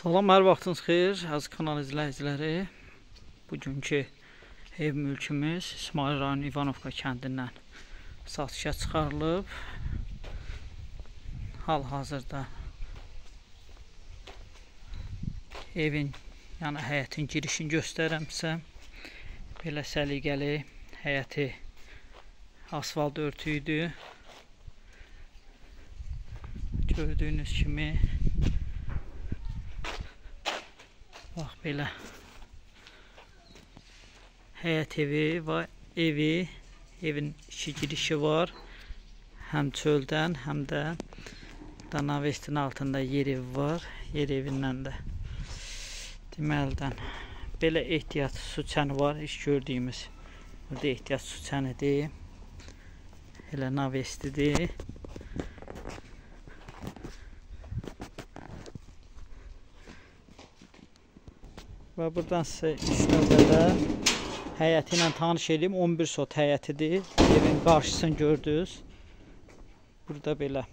Salam, hər vaxtınız xeyir, əziz kanal izləyiciləri. Bugünkü ev mülkümüz İsmail rayonu İvanovka kəndindən satışa çıxarılıb. Hal-hazırda evin, yəni həyətin girişini göstərəm sizə. Belə səliqəli həyəti asfalt örtüydü. Gördüyünüz kimi bax belə həyət evi və evin iki girişi var. Həm çöldən, həm də Danavestin altında yer evi var. Yer evindən də deməlidən belə ehtiyat su çəni var. İş gördüyümüz burada ehtiyat su çənidir. Elə navestidir. Və buradan sizə ilk növbədə həyəti ilə tanış edeyim. 11 sot həyətidir. Evin qarşısını gördünüz. Burada belə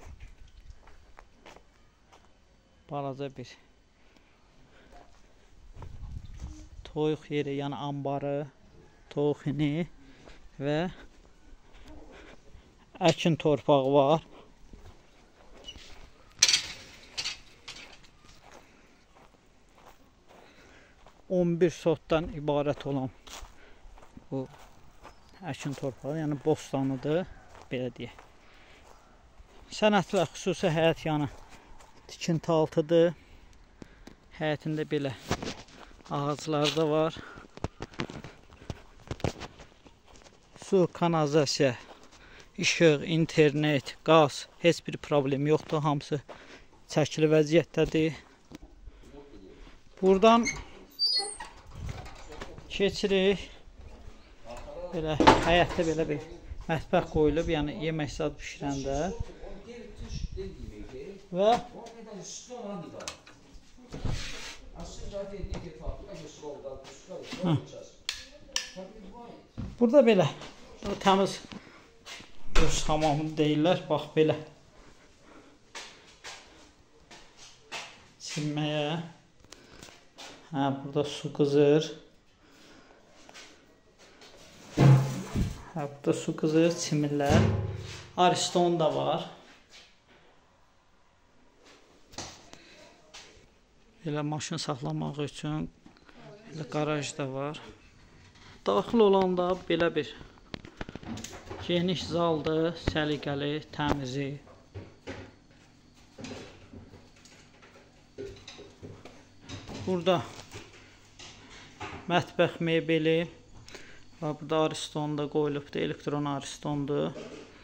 balaca bir toyuq yeri, yəni ambarı, toyuq ini və əkin torpağı var. On 11 sotdan ibarət olan bu əkin torpağı, yəni bostanıdır, belə deyək. Sənətlə xüsusi həyət yanı tikinti altıdır. Həyətində belə ağaclar da var. Su, kanalizasiya, işıq, internet, qaz, heç bir problem yoxdur. Hamısı çəkili vəziyyətdədir. Buradan keçirik. Belə həyətdə belə bir mətbəx qoyulub, yəni yemək zad bişirəndə. Və burada belə təmiz öz hamamı deyirlər. Bax belə çimməyə. Burada su qızır. Burada su qızır, çimirlər. Ariston da var. Belə maşın saxlamaq üçün belə qaraj da var. Daxil olanda belə bir geniş zaldır, səliqəli, təmizi. Burada mətbəx mebeli. Burada ariston da qoyulubdur, elektron aristondur.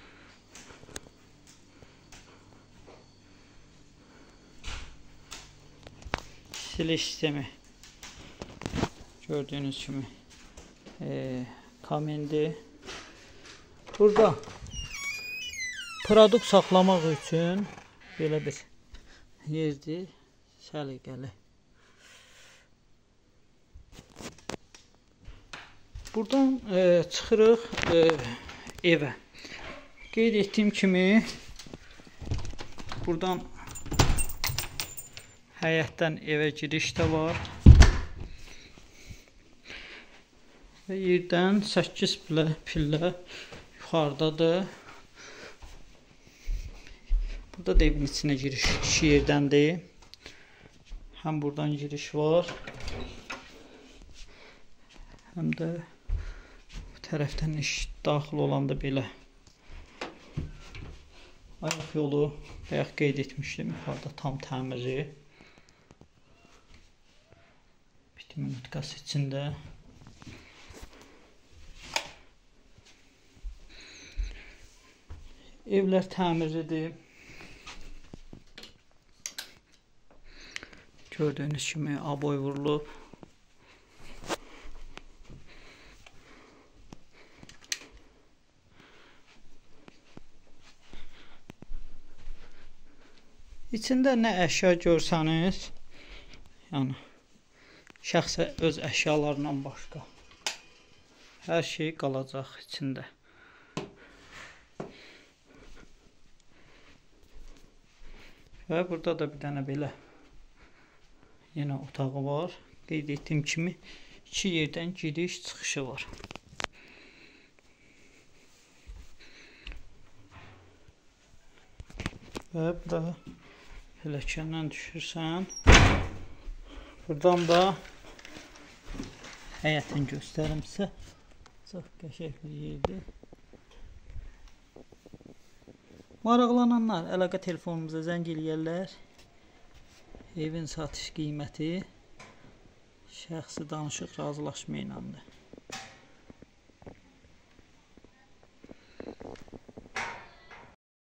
Siliş sistemi gördüyünüz kimi kamendir. Burada produkt saxlamaq üçün belə bir yerdir, səliqəli. Buradan çıxırıq evə. Qeyd etdiyim kimi buradan həyətdən evə giriş də var. Və yerdən 8 pillə yuxarıdadır. Burada da evin içinə giriş 2 yerdəndir. Həm buradan giriş var, həm də bu tərəfdən daxil olanda belə ayaq yolu bayaq qeyd etmişdim. Yuxarıda tam təmizi. Bitim ünitqası içində. Evlər təmizlidir. Gördüyünüz kimi aboy vurulub. İçində nə əşya görsəniz, yəni şəxsə öz əşyalarından başqa hər şey qalacaq içində. Və burada da bir dənə belə Yenə otağı var. Qeyd etdiyim kimi 2 yerdən giriş çıxışı var. Və bura pilləkəndən düşürsən. Buradan da həyətini göstərim sizə. Çox qəşəng bir yerdir. Maraqlananlar əlaqə telefonumuza zəng eləyərlər. Evin satış qiyməti şəxsi danışıq razılaşma ilədir.